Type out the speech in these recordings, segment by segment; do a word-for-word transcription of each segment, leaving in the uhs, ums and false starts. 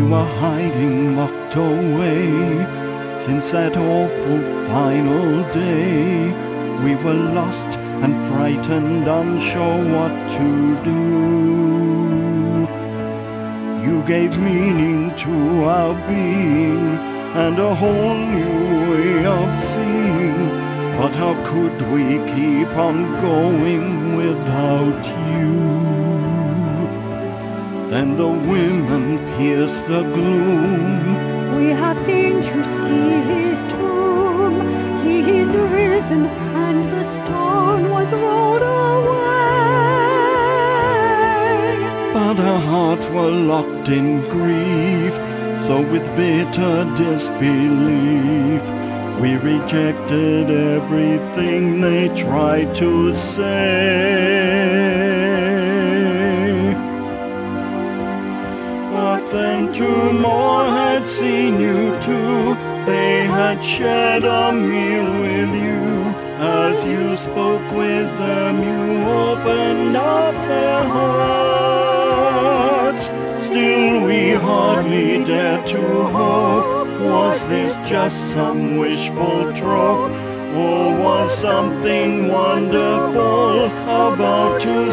were hiding locked away. Since that awful final day, we were lost and frightened, unsure what to do. You gave meaning to our being and a whole new way of seeing. But how could we keep on going without you? Then the women pierced the gloom. We have been to see his tomb. He is risen and the stone was rolled away. But our hearts were locked in grief, so with bitter disbelief we rejected everything they tried to say. But then two more had seen you too. They had shared a meal with you. As you spoke with them, you opened up their hearts. Still we hardly dared to hope. Was this just some wishful trope? Or was something wonderful about to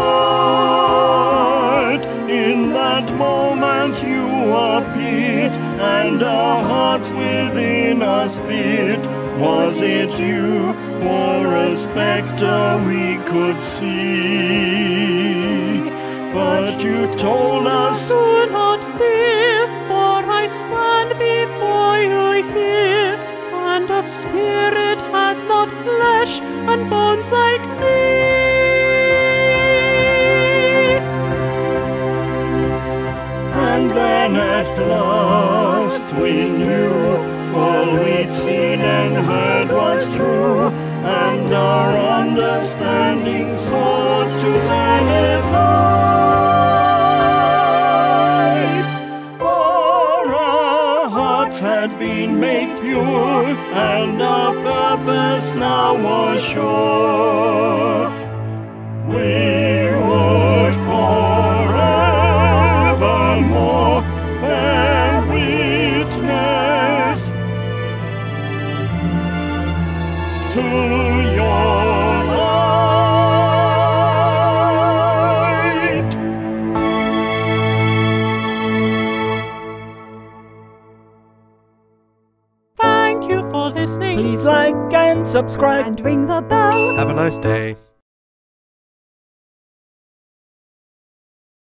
start? In that moment you appeared, and our hearts within us feared. Was it you, or a spectre we could see? But you told us, do not fear, for I stand before you here, and a spirit has not flesh and bones like me. And then at last we knew all we'd seen and heard was true, and our understanding soared to zenith heights. For our hearts had been made pure, and our purpose now was sure. We would forevermore bear witness to your light. Thank you for listening. Please like and subscribe And ring the bell. Have a nice day.